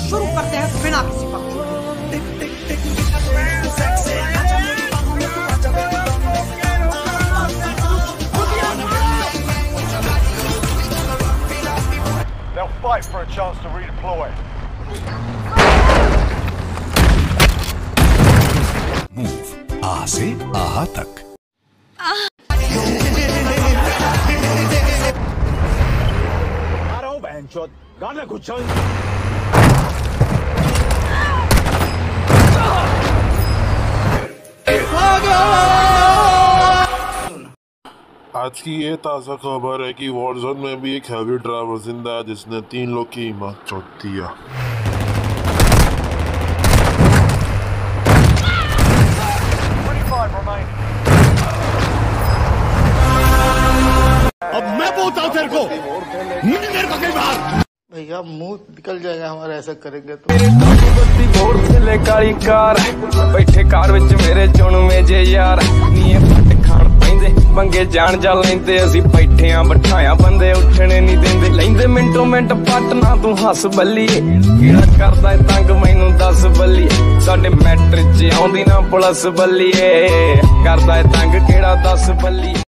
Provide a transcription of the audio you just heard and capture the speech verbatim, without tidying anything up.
शुरू करते हैं बिना किसी पक्षी They'll fight for a chance to redeploy. Move. आ से आहा तक। गाना कुछ आज की ये ताज़ा खबर है कि वॉरजोन में भी एक हैवी ड्राइवर जिंदा है जिसने तीन लोग की हिम्मत चोट दिया। अब मैं बोलता हूँ तेरे को, नहीं मेरे को कई बार भैया मुंह निकल जाएगा हमारा ऐसा करेंगे तो। ले काली कार बैठे कार विच मेरे चुनवे जे यार नीए पट खान पैंदे पंगे जान जा लेंदे असी बैठे आ बैठाया बंदे उठने नहीं देंदे लेंदे मिंटो मिंट पट ना तू हस बल्लीए किड़ा करदा तंग मैनू दस बल्लीए साडे मैट्रिक च आउंदी ना पुलिस बल्लीए करदा तंग किड़ा दस बल्लीए।